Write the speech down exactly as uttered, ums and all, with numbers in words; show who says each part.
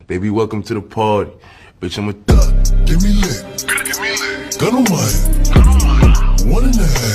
Speaker 1: Baby, welcome to the party. Bitch, I'm a thug.
Speaker 2: Give me lit. Give me lit. Gun on my head. One and a half.